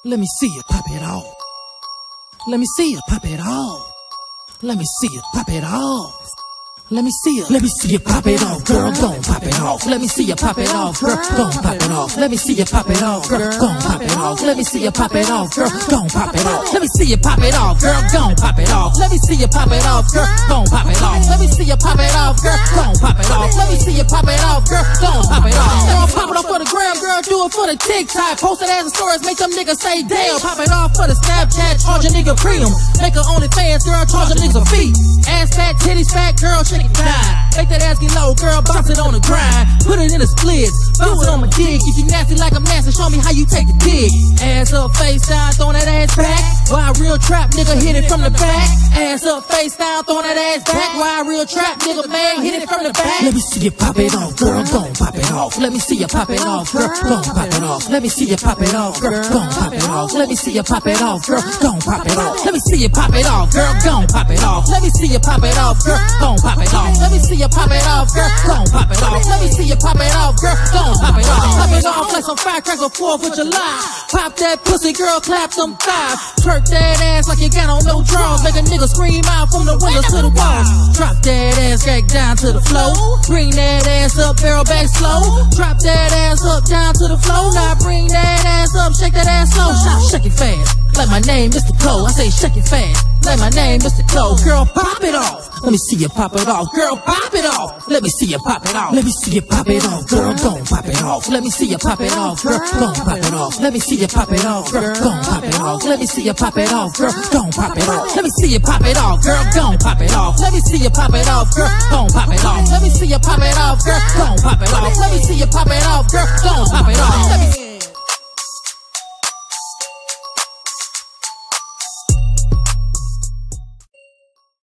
Let me see you pop it off. Let me see you pop it off. Let me see you pop it off. Let me see you pop it off, girl, gon' pop it off. Let me see you pop it off, girl, gon' pop it off. Let me see you pop it off, girl, gon' pop it off. Let me see you pop it off, girl, gon' pop it off. Let me see you pop it off, girl, gon' pop it off. Let me see you pop it off, girl, gon' pop it off. Let me see you pop it off, girl, gon' pop it off. Let me see you pop it off, girl, gon' pop it off. Girl, pop it off for the gram, girl, do it for the TikTok. Post it as a stories, make them niggas say damn. Pop it off for the Snapchat, charge a nigga premium. Make her OnlyFans, girl, charge a niggas a fee. Ass fat, titties fat, girl, shake it down. Make that ass get low, girl, bounce it on the grind. Put it in the splits, bounce it on my dick. If you nasty like a master, show me how you take the dick. Ass up, face down, throw that ass back. Why a real trap nigga hit it from the back? Ass up, face down, throw that ass back. Why a real trap nigga, man, hit it from the back? Let me see you pop it off, girl, gon' pop it off. Let me see you pop it off, girl, gon' pop it off. Let me see you pop it off, girl, gon' pop it off. Let me see you pop it off, girl, gon' pop it off. Let me see you pop it off, girl, gon' pop it off. Let me see you pop it off, girl, gon' pop it off. Let me see you pop it off, girl, gon' pop it off. Let me see you pop it off, girl, gon' pop it off. Pop it off like some firecrackers on 4th of July. Pop that pussy, girl, clap them thighs. Twerk that ass like you got on no drawers. Make a nigga scream out from the windows to the walls. Drop that ass back down to the floor. Bring that ass up, barrel back slow. Drop that ass up, down to the floor. Now bring that ass up, shake that ass slow. Shake it fast, like my name Mr. Cole. I say shake it fast, like my name Mr. Cole. Girl, pop it off. Let me see you pop it off, girl, pop it off. Let me see you pop it off. Let me see you pop it off, girl, gon' pop it off. Let me see you pop it off, girl, gon' pop it off. Let me see you pop it off, girl, gon' pop it off. Let me see you pop it off, girl, gon' pop it off. Let me see you pop it off, girl, gon' pop it off. Let me see you pop it off, girl, gon' pop it off. Let me see you pop it off, girl, gon' pop it off. Let me see you pop it off, girl, gon' pop it off.